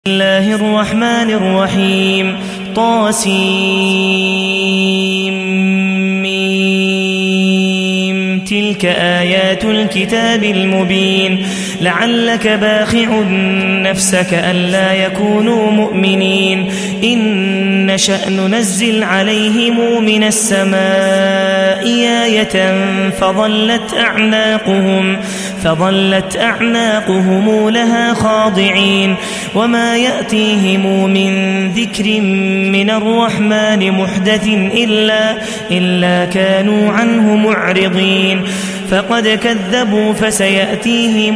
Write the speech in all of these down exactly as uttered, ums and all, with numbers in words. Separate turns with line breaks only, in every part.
بسم الله الرحمن الرحيم طاسيم تلك آيات الكتاب المبين لعلك باخع نفسك ألا يكونوا مؤمنين إن نشأ ننزل عليهم من السماء آية فظلت أعناقهم فظلت أعناقهم لها خاضعين وما يأتيهم من ذكر من الرحمن محدث إلا, إلا كانوا عنه معرضين فقد كذبوا فسيأتيهم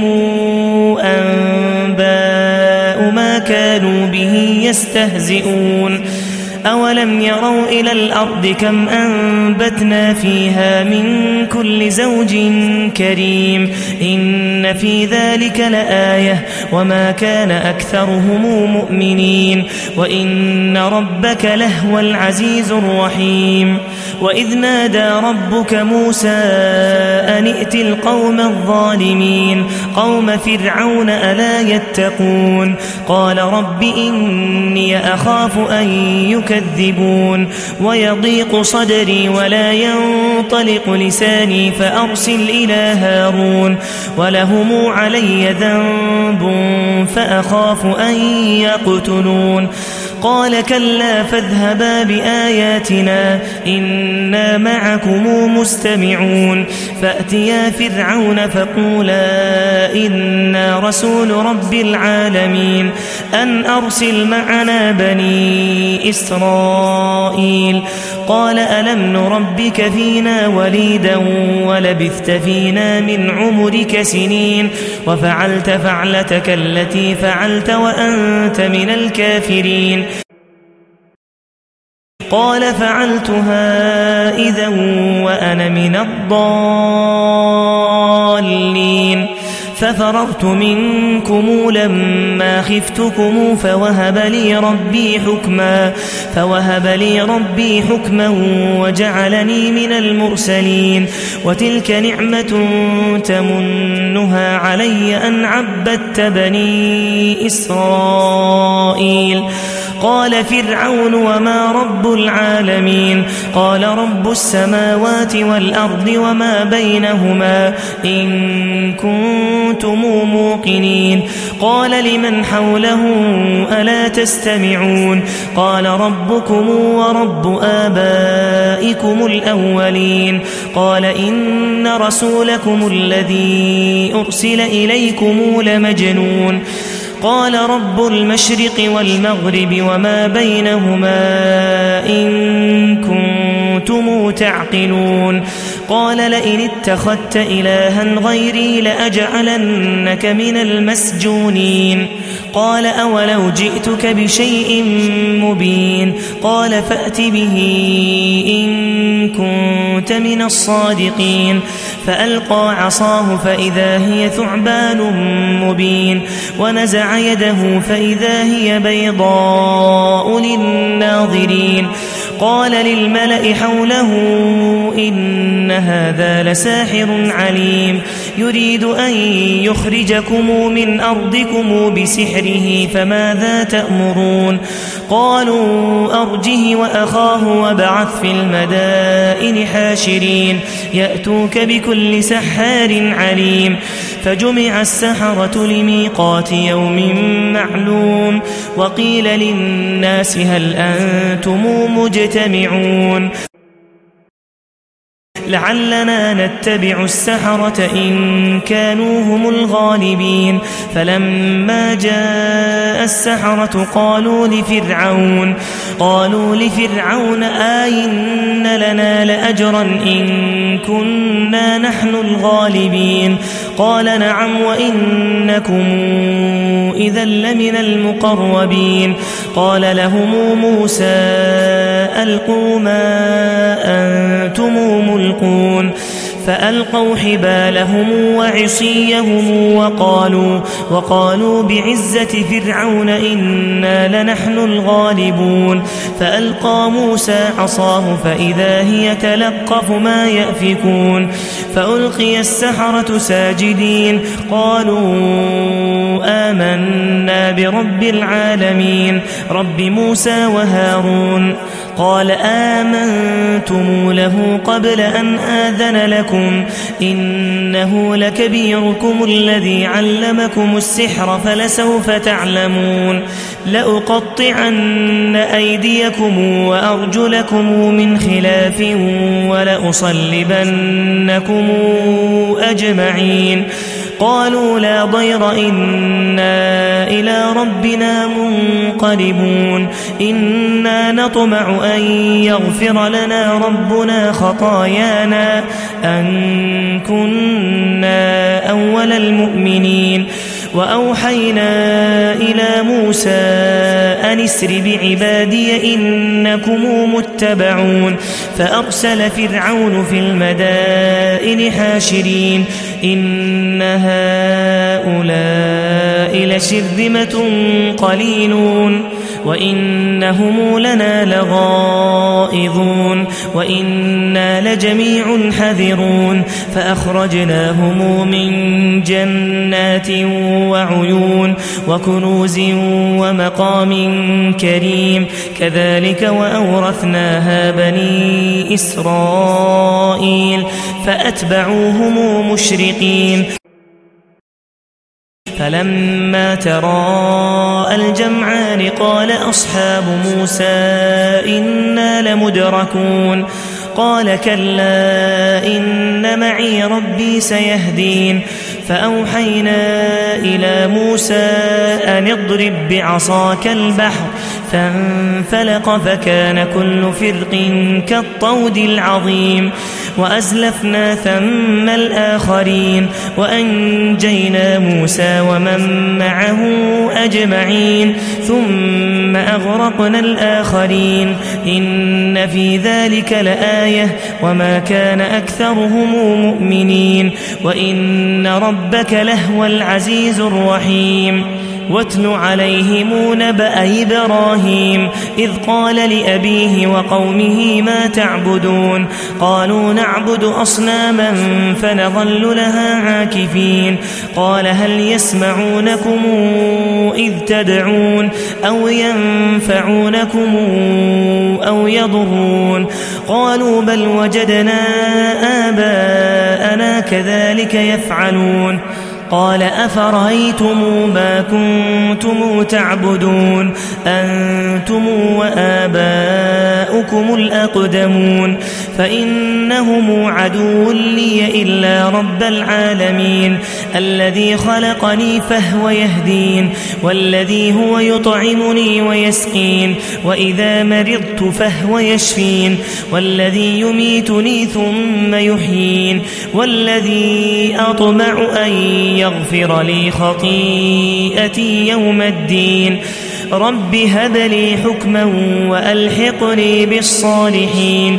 أنباء ما كانوا به يستهزئون أولم يروا إلى الأرض كم أنبتنا فيها من كل زوج كريم إن في ذلك لآية وما كان أكثرهم مؤمنين وإن ربك لهو العزيز الرحيم وإذ نادى ربك موسى أن ائت القوم الظالمين قوم فرعون ألا يتقون قال رب إني أخاف أن يكذبون ويضيق صدري ولا ينطلق لساني فأرسل إلى هارون ولهم علي ذنب فأخاف أن يقتلون قال كلا فاذهبا بآياتنا إنا معكم مستمعون فأتيا فرعون فقولا إنا رسول رب العالمين أن أرسل معنا بني إسرائيل قال ألم نربك فينا وليدا ولبثت فينا من عمرك سنين وفعلت فعلتك التي فعلت وأنت من الكافرين قال فعلتها إذا وأنا من الضالين ففررت منكم لما خفتكم فوهب لي ربي حكما فوهب لي ربي حكما وجعلني من المرسلين وتلك نعمة تمنها علي أن عبدت بني إسرائيل قال فرعون وما رب العالمين قال رب السماوات والأرض وما بينهما إن كنتم موقنين قال لمن حوله ألا تستمعون قال ربكم ورب آبائكم الأولين قال إن رسولكم الذي أرسل إليكم لمجنون قال رب المشرق والمغرب وما بينهما إن كنتم تعقلون قال لئن اتخذت إلها غيري لأجعلنك من المسجونين قال أولو جئتك بشيء مبين قال فأت به إن كنت من الصادقين فألقى عصاه فإذا هي ثعبان مبين ونزع يده فإذا هي بيضاء للناظرين قال للملأ حوله إن هذا لساحر عليم يريد أن يخرجكم من أرضكم بسحره فماذا تأمرون قالوا أرجه وأخاه وابعث في المدائن حاشرين يأتوك بكل سحار عليم فجمع السحرة لميقات يوم معلوم وقيل للناس هل أنتم مجتمعون لعلنا نتبع السحرة إن كانوا هم الغالبين فلما جاء السحرة قالوا لفرعون قالوا لفرعون آئن لنا لأجرا إن كنا نحن الغالبين قال نعم وإنكم إذا لمن المقربين قال لهم موسى ألقوا ما أنتم ملقون فألقوا حبالهم وعصيهم وقالوا, وقالوا بعزة فرعون إنا لنحن الغالبون فألقى موسى عصاه فإذا هي تلقف ما يأفكون فألقي السحرة ساجدين قالوا آمنا برب العالمين رب موسى وهارون قال آمنتم له قبل أن آذن لكم إنه لكبيركم الذي علمكم السحر فلسوف تعلمون لأقطعن أيديكم وأرجلكم من خلاف ولأصلبنكم أجمعين قالوا لا ضير إنا إلى ربنا منقلبون إنا نطمع أن يغفر لنا ربنا خطايانا أن كنا أول المؤمنين وأوحينا إلى موسى أن اسر بعبادي إنكم متبعون فأرسل فرعون في المدائن حاشرين إن هؤلاء لشرذمة قليلون وإنهم لنا لغائظون وإنا لجميع حذرون فأخرجناهم من جنات وعيون وكنوز ومقام كريم كذلك وأورثناها بني إسرائيل فأتبعوهم مشرقين فلما تراءى الجمعان قال أصحاب موسى إنا لمدركون قال كلا إن معي ربي سيهدين فأوحينا إلى موسى أن اضرب بعصاك البحر فانفلق فكان كل فرق كالطود العظيم وأزلفنا ثم الآخرين وأنجينا موسى ومن معه أجمعين ثم أغرقنا الآخرين إن في ذلك لآية وما كان أكثرهم مؤمنين وإن ربك لهو العزيز الرحيم واتل عليهم نبأ إبراهيم إذ قال لأبيه وقومه ما تعبدون قالوا نعبد أصناما فنظل لها عاكفين قال هل يسمعونكم إذ تدعون أو ينفعونكم أو يضرون قالوا بل وجدنا آباءنا كذلك يفعلون قال أفرأيتم ما كنتم تعبدون أنتم وآباؤكم الأقدمون فإنهم عدو لي إلا رب العالمين الذي خلقني فهو يهدين والذي هو يطعمني ويسقين وإذا مرضت فهو يشفين والذي يميتني ثم يحيين والذي أطمع أن يغفر لي خطيئتي يوم الدين رب هب لي حكما وألحقني بالصالحين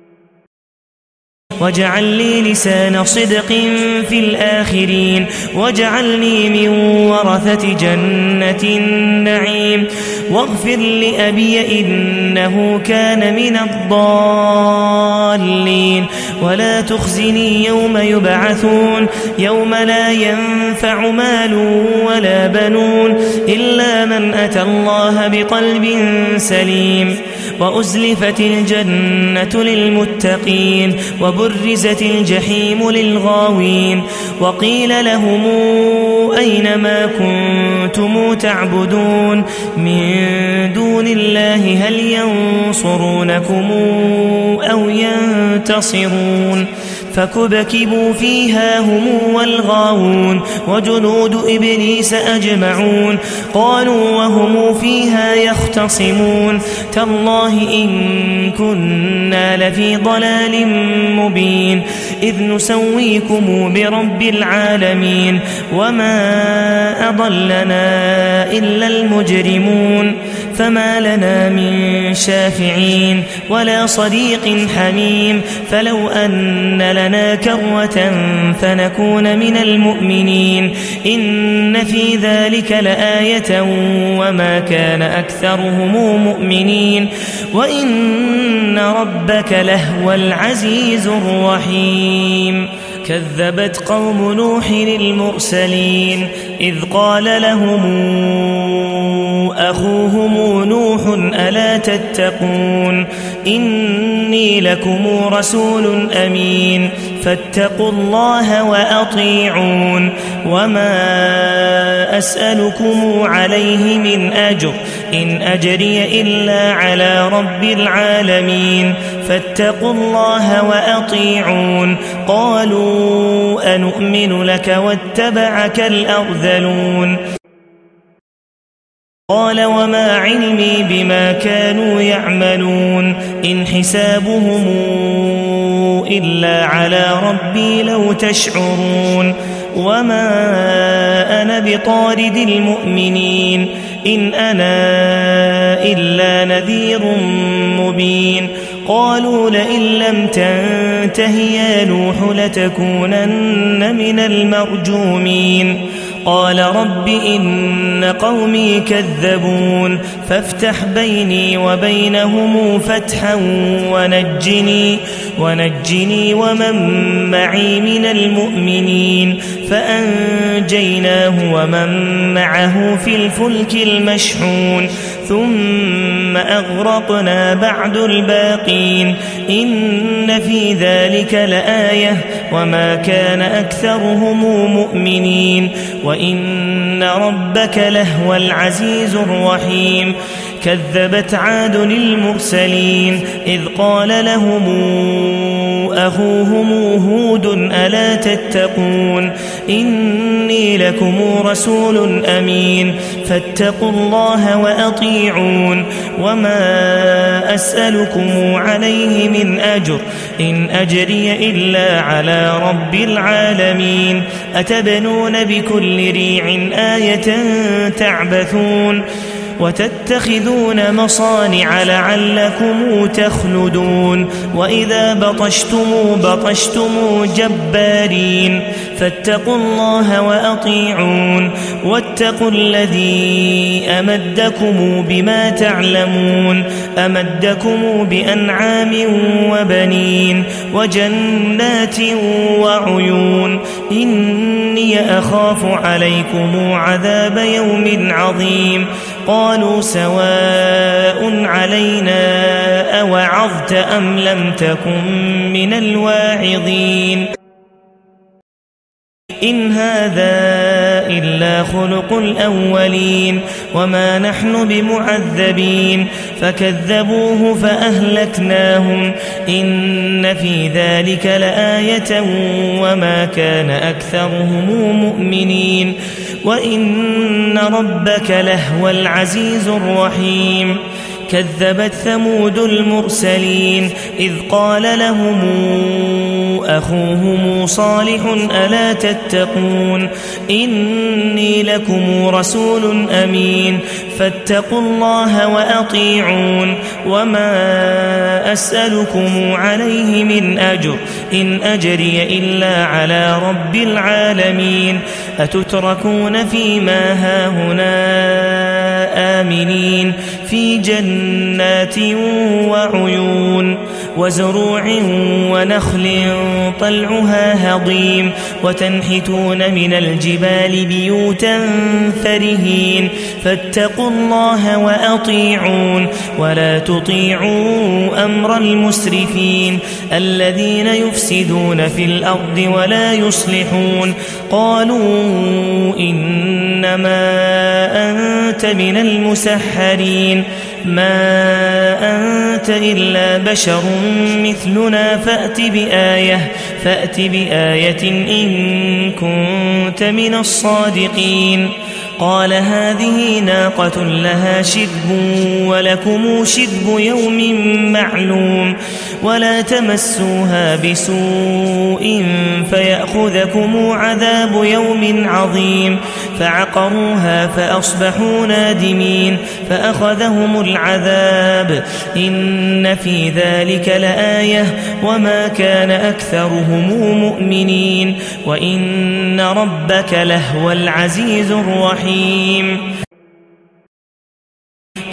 واجعل لي لسان صدق في الآخرين واجعلني من ورثة جنة النعيم واغفر لأبي إنه كان من الضالين ولا تخزني يوم يبعثون يوم لا ينفع مال ولا بنون إلا من أتى الله بقلب سليم وأزلفت الجنة للمتقين وبرزت الجحيم للغاوين وقيل لهم أين ما كنتم تعبدون من دون الله هل ينصرونكم أو ينتصرون فكبكبوا فيها هم والغاوون وجنود إبليس أجمعون قالوا وهم فيها يختصمون تالله إن كنا لفي ضلال مبين إذ نسويكم برب العالمين وما أضلنا إلا المجرمون فما لنا من شافعين ولا صديق حميم فلو أن لنا كرة فنكون من المؤمنين إن في ذلك لآية وما كان أكثرهم مؤمنين وإن ربك لهو العزيز الرحيم كذبت قوم نوح المرسلين إذ قال لهم أخوهم نوح ألا تتقون إني لكم رسول أمين فاتقوا الله وأطيعون وما أسألكم عليه من أجر إن أجري إلا على رب العالمين فاتقوا الله وأطيعون قالوا أنؤمن لك واتبعك الأرذلون قال وما علمي بما كانوا يعملون إن حسابهم إلا على ربي لو تشعرون وما أنا بطارد المؤمنين إن أنا إلا نذير مبين قالوا لئن لم تنته يا نوح لتكونن من المرجومين قال رب إن قومي كذبون فافتح بيني وبينهم فتحا ونجني ونجني ومن معي من المؤمنين فأنجيناه ومن معه في الفلك المشحون ثم أغرقنا بعد الباقين إن في ذلك لآية وما كان أكثرهم مؤمنين وإن ربك لهو العزيز الرحيم كذبت عاد المرسلين إذ قال لهم أخوهم هود ألا تتقون إني لكم رسول أمين فاتقوا الله وأطيعون وما أسألكم عليه من أجر إن أجري إلا على رب العالمين أتبنون بكل ريع آية تعبثون وتتخذون مصانع لعلكم تخلدون وإذا بطشتم بطشتم جبارين فاتقوا الله وأطيعون واتقوا الذي أمدكم بما تعلمون أمدكم بأنعام وبنين وجنات وعيون إني أخاف عليكم عذاب يوم عظيم قالوا سواء علينا أوعظت أم لم تكن من الواعظين إن هذا إلا خلق الأولين وما نحن بمعذبين فكذبوه فأهلكناهم إن في ذلك لآية وما كان أكثرهم مؤمنين وإن ربك لهو العزيز الرحيم كذبت ثمود المرسلين إذ قال لهم أخوهم صالح ألا تتقون إني لكم رسول أمين فاتقوا الله وأطيعون وما أسألكم عليه من أجر إن أجري إلا على رب العالمين أتتركون فيما هاهنا آمنين في جنات وعيون وزروع ونخل طلعها هضيم وتنحتون من الجبال بيوتا فرهين فاتقوا الله وأطيعون ولا تطيعوا أمر المسرفين الذين يفسدون في الأرض ولا يصلحون قالوا إنما أنت من المسحرين ما أنت إلا بشر مثلنا فأت بآية فأت بآية إن كنت من الصادقين قال هذه ناقة لها شرب ولكم شرب يوم معلوم ولا تمسوها بسوء فيأخذكم عذاب يوم عظيم فعقروها فأصبحوا نادمين فأخذهم العذاب إن في ذلك لآية وما كان أكثرهم مؤمنين وإن ربك لهو العزيز الرحيم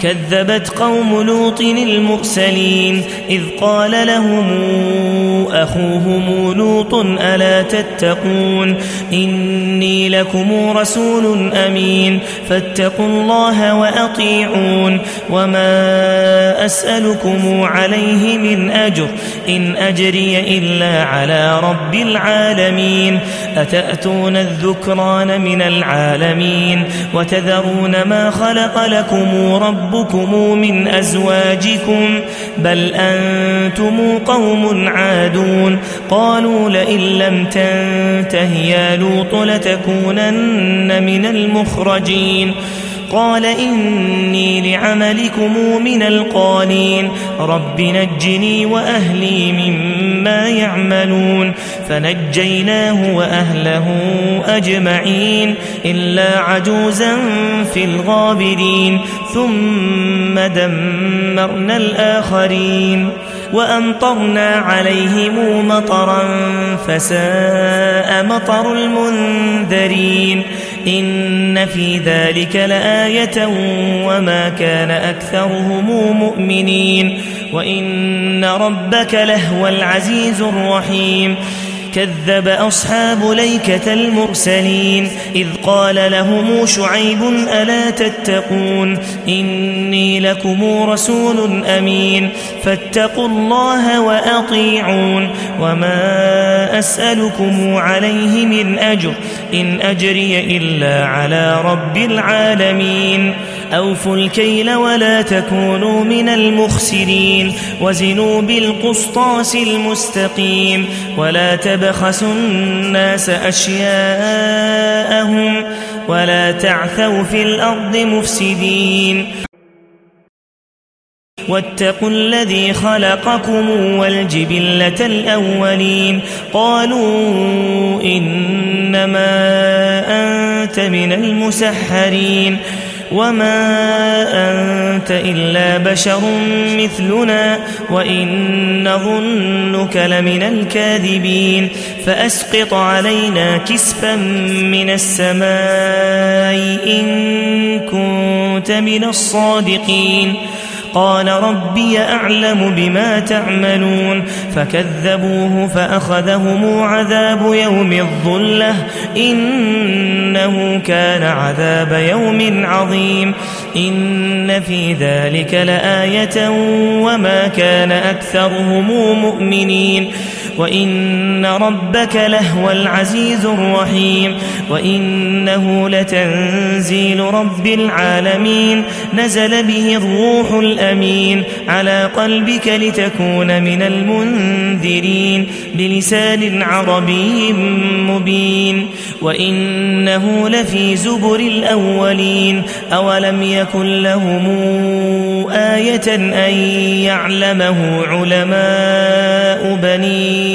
كذبت قوم لوط المرسلين إذ قال لهم أخوهم لوط ألا تتقون إني لكم رسول أمين فاتقوا الله وأطيعون وما أسألكم عليه من أجر إن أجري إلا على رب العالمين أتأتون الذكران من العالمين وتذرون ما خلق لكم ربكم من أزواجكم بل أنتم قوم عادون قالوا لئن لم تنته يا لوط لتكونن من المخرجين قال إني لعملكم من القالين رب نجني وأهلي مما يعملون فنجيناه وأهله أجمعين إلا عجوزا في الغابرين ثم دمرنا الآخرين وأمطرنا عليهم مطرا فساء مطر المنذرين إن في ذلك لآية وما كان أكثرهم مؤمنين وإن ربك لهو العزيز الرحيم كذب أصحاب ليكة المرسلين إذ قال لهم شعيب ألا تتقون إني لكم رسول أمين فاتقوا الله وأطيعون وما أسألكم عليه من أجر إن أجري إلا على رب العالمين أوفوا الكيل ولا تكونوا من المخسرين وزنوا بالقسطاس المستقيم ولا تبخسوا الناس أشياءهم ولا تعثوا في الأرض مفسدين واتقوا الذي خلقكم والجبلة الأولين قالوا إنما أنت من المسحرين وما أنت إلا بشر مثلنا وإن نظنك لمن الكاذبين فأسقط علينا كسفا من السماء إن كنت من الصادقين قال ربي أعلم بما تعملون فكذبوه فأخذهم عذاب يوم الظلة إنه كان عذاب يوم عظيم إن في ذلك لآية وما كان أكثرهم مؤمنين وإن ربك لهو العزيز الرحيم وإنه لتنزيل رب العالمين نزل به الروح الأمين على قلبك لتكون من المنذرين بلسان عربي مبين وإنه لفي زبر الأولين أولم يكن لهم آية أن يعلمه علماء بني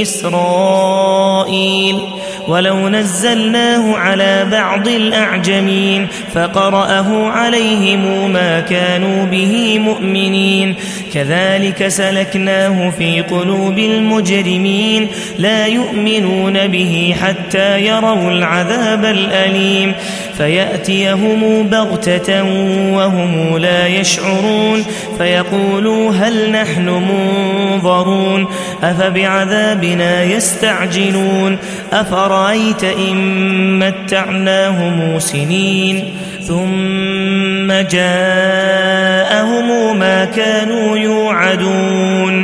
إسرائيل ولو نزلناه على بعض الأعجمين فقرأه عليهم ما كانوا به مؤمنين كذلك سلكناه في قلوب المجرمين لا يؤمنون به حتى يروا العذاب الأليم فيأتيهم بغتة وهم لا يشعرون فيقولوا هل نحن منظرون أفبعذابنا يستعجلون أفرأيت إن متعناهم سنين ثم جاءهم ما كانوا يوعدون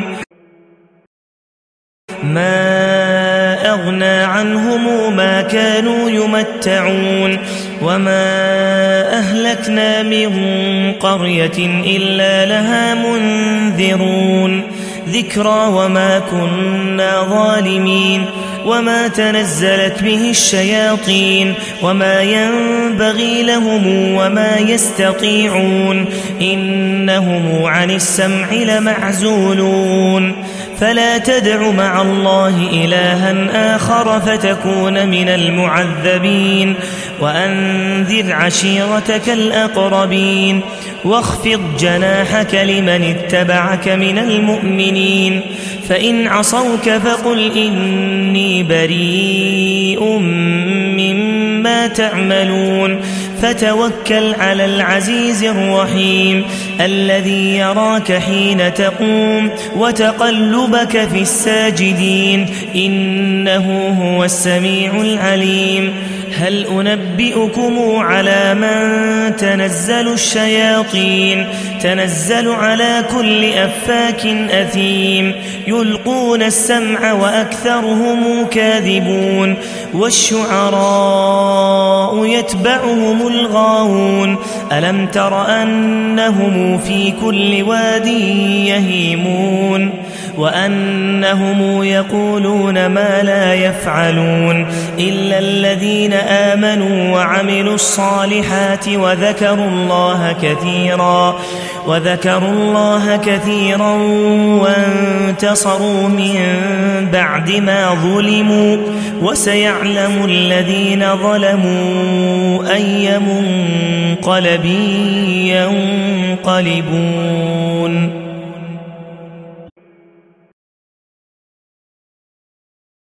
ما أغنى عنهم ما كانوا يمتعون وما أهلكنا من قرية إلا لها منذرون ذكرى وما كنا ظالمين وما تنزلت به الشياطين وما ينبغي لهم وما يستطيعون إنهم عن السمع لمعزولون فلا تدع مع الله إلها آخر فتكون من المعذبين وأنذر عشيرتك الأقربين واخفض جناحك لمن اتبعك من المؤمنين فإن عصوك فقل إني بريء مما تعملون فتوكل على العزيز الرحيم الذي يراك حين تقوم وتقلبك في الساجدين إنه هو السميع العليم هل أنبئكم على من تنزل الشياطين تنزل على كل أفاك أثيم يلقون السمع وأكثرهم كاذبون والشعراء يتبعهم الغاوون ألم تر أنهم في كل واد يهيمون وأنهم يقولون ما لا يفعلون إلا الذين آمنوا وعملوا الصالحات وذكروا الله كثيرا وذكروا الله كثيرا وانتصروا من بعد ما ظلموا وسيعلم الذين ظلموا أي منقلب ينقلبون